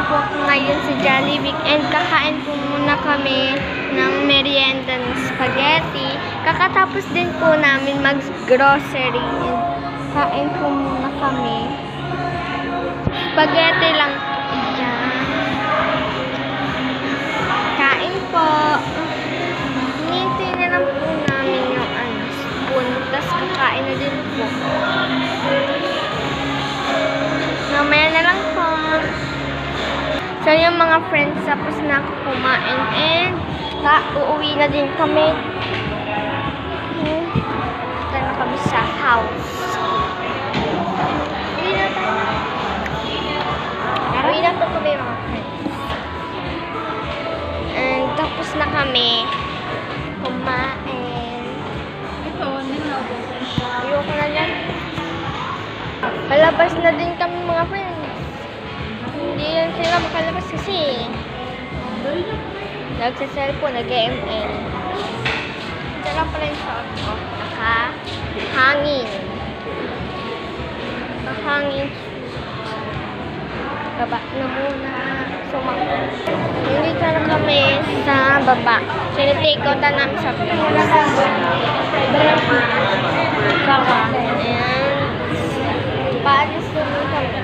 po ako ngayon sa Jollibee and kakain po muna kami ng merienda ng spaghetti. Kakatapos din po namin mag-grocery and kain po muna kami. Spaghetti lang. Ayan. Kain po. Hinintay na lang po namin yung spoon. Tapos kakain na din po. Mamaya na lang po. So, yung mga friends, tapos na ako kumain and uuwi na din kami. Punta na kami sa house. Uwi na tayo. Uwi na po kami mga friends. And tapos na kami kumain. Ayoko na yan. Palabas na din kami mga friends. Hindi yan sila makalabas kasi. Nagsa-cellphone, nag-ML. Ito lang pala yung shot ko. Nakahangin. Nakahangin. Baba na muna. Nandito na kami sa baba. Sinitake out na namin sa place. Ayan. Paalis na muna kami.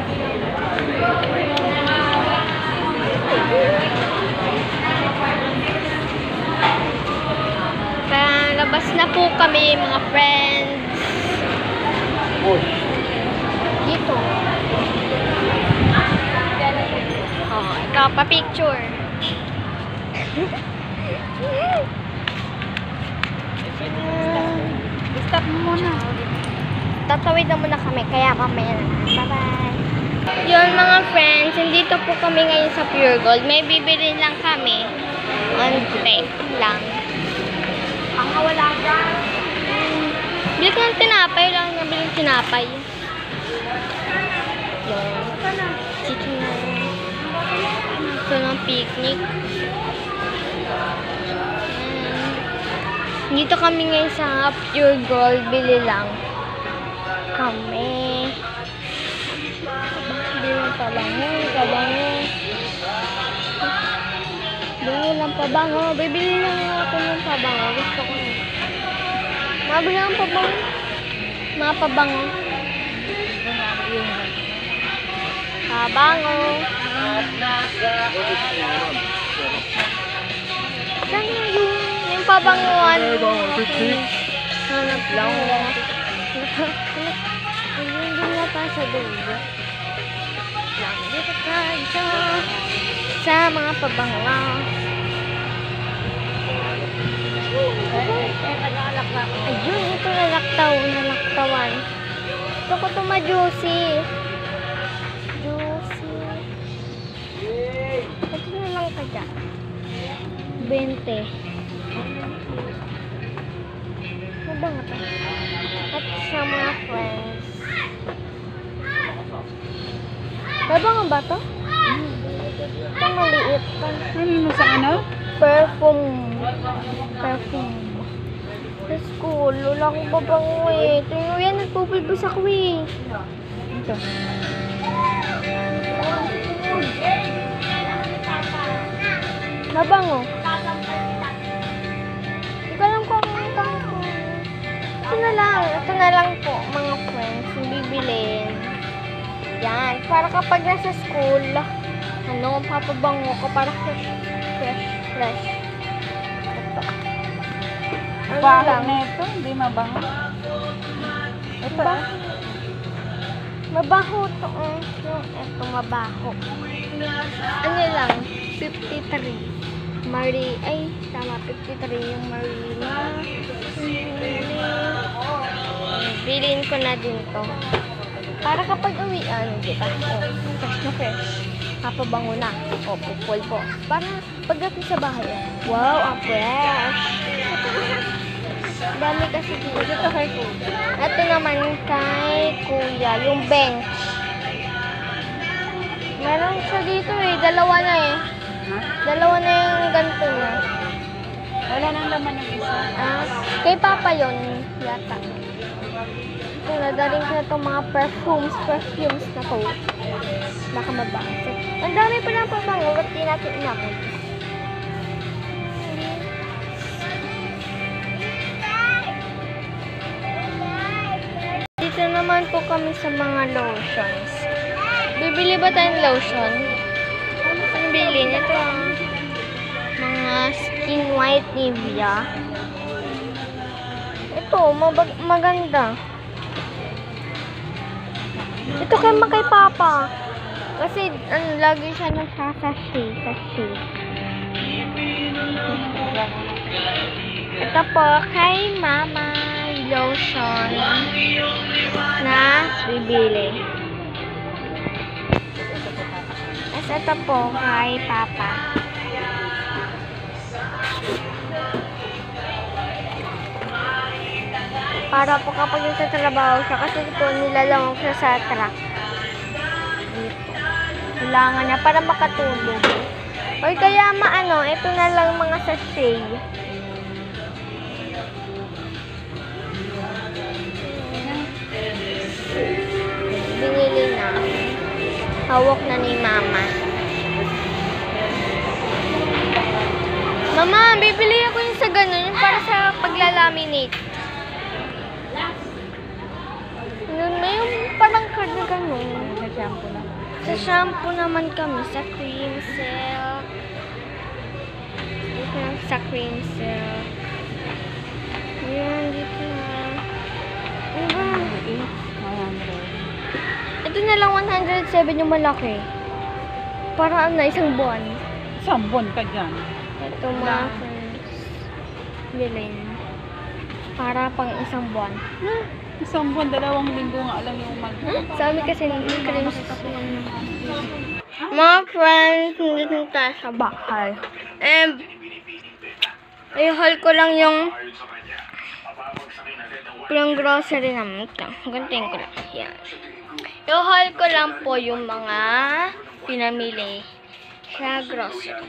Labas na po kami mga friends. Dito. Oh, ikaw pa picture. Stop mo muna. Tatawid na muna kami kaya mamaya na. Bye-bye. Yun mga friends, nandito po kami ngayon sa Pure Gold. May bibili lang kami. Onte lang. Ang wala dyan. Bili ko ng tinapay lang. Nabili ng tinapay. Yun. Dito na. Ito ng picnic. Dito kami ngayon sa Pure Gold. Bili lang kami. Pabango. Bili lang pabango. Bibili lang ako ng pabango. Gusto ko na. Mabili ang pabango. Mga pabango. Pabango. Saan na yun? Yung pabanguan. Hanap lang. Ayun din nga pa sa dulo. Dito tayo sa mga pabango. Ayun, ito nalaktawan. Gusto ko ito ma-juicy. Ito na lang kaya. 20. Mabango ito. At sa mga friends. Mabango ba ito? Ito maliit. Ano mo sa ano? Perfume. Sa school, wala akong babango eh. Tingnan yan, nagpupulbos ako eh. Ito. Mabango. Hindi ko alam kung ito na lang po mga friends, yung bibilin. Yan, para kapag nasa school, papabango ko para fresh. Ito. Bakit na ito? Hindi mabango. Ito. Mabaho to. Ito mabaho. Ano lang? 53. Tama. 53 yung Marina. Bilhin ko na din to. Para kapag uwian, di ba? Fresh na fresh. Papabango na. Pupulpo. Para pagdating sa bahay. Wow, ang fresh. Dami kasi dito. Ito kay Kuya. Ito naman kay Kuya. Yung bench. Meron siya dito eh. Dalawa na eh. Ha? Dalawa na yung ganito niya. Wala nang laman yung isa. Kay Papa yun. Yata. Ito, nadaling ko na itong mga perfumes na to. Baka mabasok. Ang dami pa lang pabango. Ba't di natin inakot? Dito naman po kami sa mga lotions. Bibili ba tayong lotion? Ang bilhin. Ito ang mga skin white Nivea. Ito, maganda. Ito kay Papa. Kasi lagi siya nagsasashay. Ito po kay Mama lotion na bibili. Tapos ito po kay Papa. Para po kapag nagtatrabaho siya, kasi ito nilalamang siya sa truck. Dito. Kailangan niya para makatulog. O kaya ito na lang mga sachet. Binili na. Hawak na ni Mama. Mama, bibili ako yung sa ganun, yung para sa pagla-laminate. May parang card na gano'n. Sa shampoo na. Sa shampoo naman kami. Sa cream silk. Dito lang sa cream silk. Ayan, dito na. Ano ba? Ito na lang 107 yung malaki. Para isang buwan. Isang buwan ka dyan. Ito mga friends. Bilhin. Para pang isang buwan. Isang buwan, 2 linggo nga lang yung Sa amin kasi cream silk. Mga friends, nandito tayo sa bahay. And, i-haul ko lang yung grocery namin. Gantiin ko lang. Yan. I-haul ko lang po yung mga pinamili sa grocery.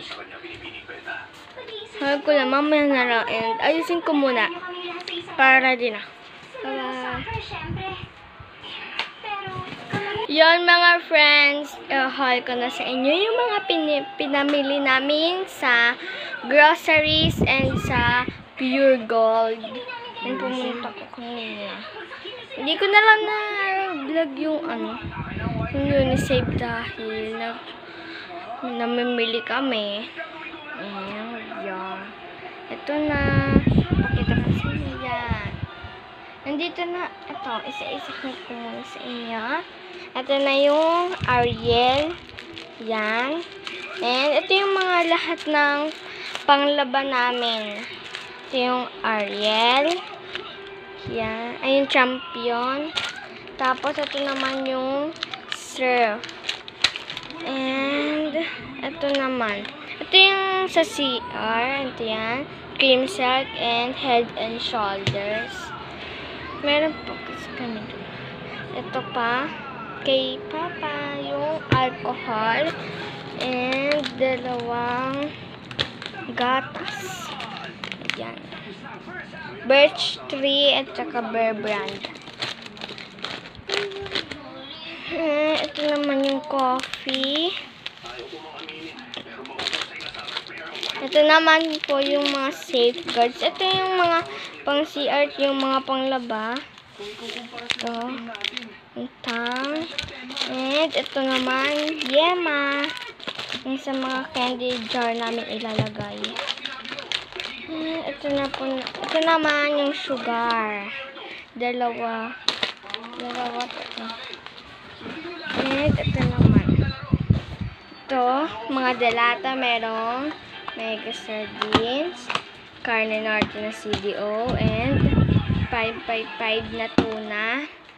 Haul ko lang mamaya na lang. And, ayusin ko muna. Para din na. Bye-bye. Yon mga friends, i-haul ko na sa inyo yung mga pinamili namin sa groceries and sa Pure Gold. Yung pumunta ko kanina. Hindi ko na lang na-vlog yung yung Unisave dahil namimili kami. Ayan. Ito na. Pakita ko sa inyo yan. Nandito na. Ito. Isa-isa ko muna sa inyo. Ito na yung Ariel. Yan. And ito yung mga lahat ng panglaban namin. Ito yung Ariel. Yan. Ay, yung Champion. Tapos, ito naman yung Surf. And, ito naman. Ito yung sa CR. Ito yan. Cream Silk and Head and Shoulders. Meron po kasi kami doon. Ito pa. Kay Papa. Yung alcohol. And, 2 gatas. Ayan. Birch Tree at saka Bear Brand. Ito naman yung coffee. Ito naman po yung mga safeguards. Ito yung mga pang CR, yung mga panglaba. Ito. Tang. And ito naman, yema. Yung sa mga candy jar namin ilalagay. Ito naman yung sugar. Dalawa. And ito naman. Ito, mga delata merong mega sardines, carne norte na CDO, and 555 na tuna.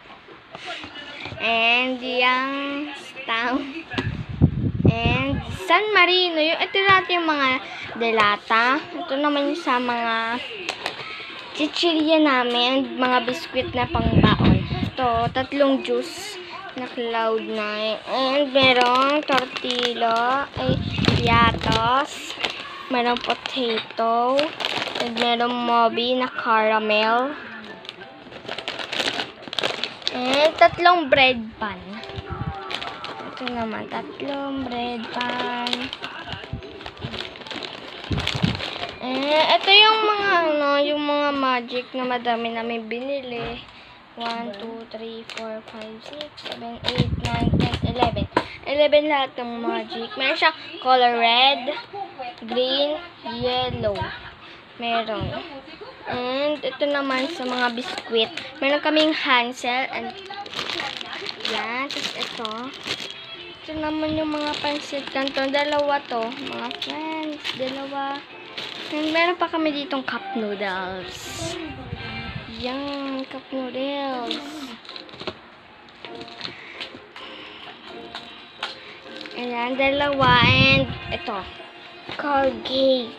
And yung stamp. And San Marino. Ito natin yung mga delata. Ito naman yung sa mga chichirya namin. Mga biskwit na pangbaon. Ito, 3 juice na Cloud9. And merong tortilla. Ay, yatos. Merong potato. And merong mobi na caramel. And 3 bread pan. Ito Ito naman, 3 bread pan. Ito yung mga yung mga magic na madami namin binili. 1, 2, 3, 4, 5, 6, 7, 8, 9, 10, 11. 11 lahat ng magic. Meron siyang color red, green, yellow. Meron. And ito naman sa mga biskwit. Meron kaming Hansel and yan. Tapos ito. Ito naman yung mga pansit canton. Dalawa to. Mga friends. Dalawa. And meron pa kami ditong cup noodles. Yan. Cup noodles. Ayan. Dalawa. And ito. Colgate.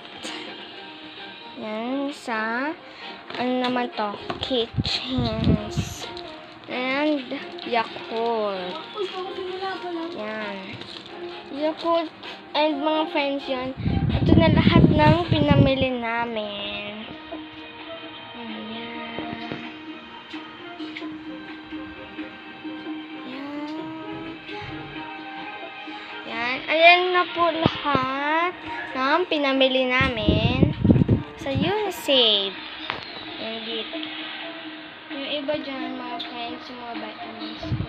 Yan. Sa ano naman to? Kitchens. And Yakult. Yan. Yakult and mga friends yan. Ito na lahat ng pinamili namin. Ayan. Yan. Ayan na po lahat ng pinamili namin sa Unisave. Yan dito. Yung iba dyan, mga friends, yung mga vitamins ko.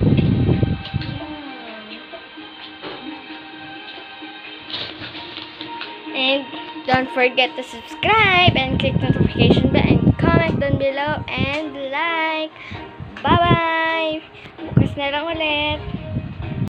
And don't forget to subscribe and click notification bell and comment down below and like. Bye-bye! Bukas na lang ulit.